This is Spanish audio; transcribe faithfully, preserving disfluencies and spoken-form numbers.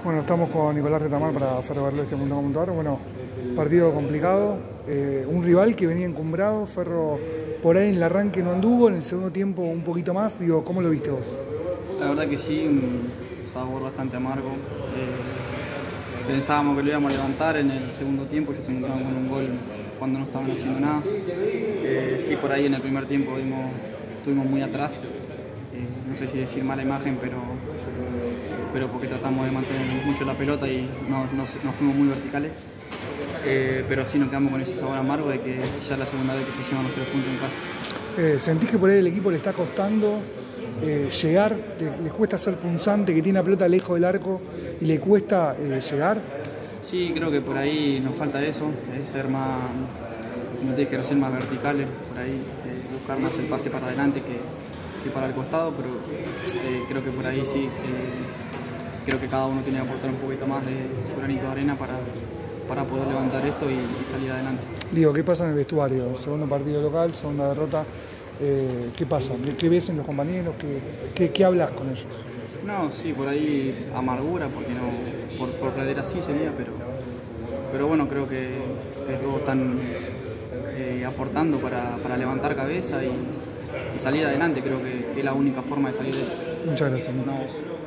Bueno, estamos con Nicolás Retamar para ferrocarril.este punto com punto ar. Bueno, partido complicado, eh, un rival que venía encumbrado, Ferro por ahí en el arranque no anduvo, en el segundo tiempo un poquito más. Digo, ¿cómo lo viste vos? La verdad que sí, un sabor bastante amargo. Eh, pensábamos que lo íbamos a levantar en el segundo tiempo, ellos se encontraron con un gol cuando no estaban haciendo nada. Eh, sí, por ahí en el primer tiempo dimos, estuvimos muy atrás. Eh, no sé si decir mala imagen, pero, pero porque tratamos de mantener mucho la pelota y no, no, no fuimos muy verticales. Eh, pero sí nos quedamos con ese sabor amargo de que ya es la segunda vez que se llevan los tres puntos en casa. Eh, ¿Sentís que por ahí el equipo le está costando eh, llegar? ¿Les le cuesta ser punzante, que tiene la pelota lejos del arco y le cuesta eh, llegar? Sí, creo que por ahí nos falta eso, es ser más, como te dije, ser más verticales, por ahí eh, buscar más el pase para adelante que, que para el costado, pero eh, creo que por ahí sí, eh, creo que cada uno tiene que aportar un poquito más de su granito de arena para, para poder levantar esto y, y salir adelante. Digo, ¿qué pasa en el vestuario? Segundo partido local, segunda derrota, eh, ¿qué pasa? ¿Qué, qué ves en los compañeros? ¿Qué, qué, qué hablas con ellos? No, sí, por ahí amargura, porque no, por, por perder así sería, pero, pero bueno, creo que, que todos están eh, aportando para, para levantar cabeza y, y salir adelante. Creo que, que es la única forma de salir de esto. Muchas gracias. No,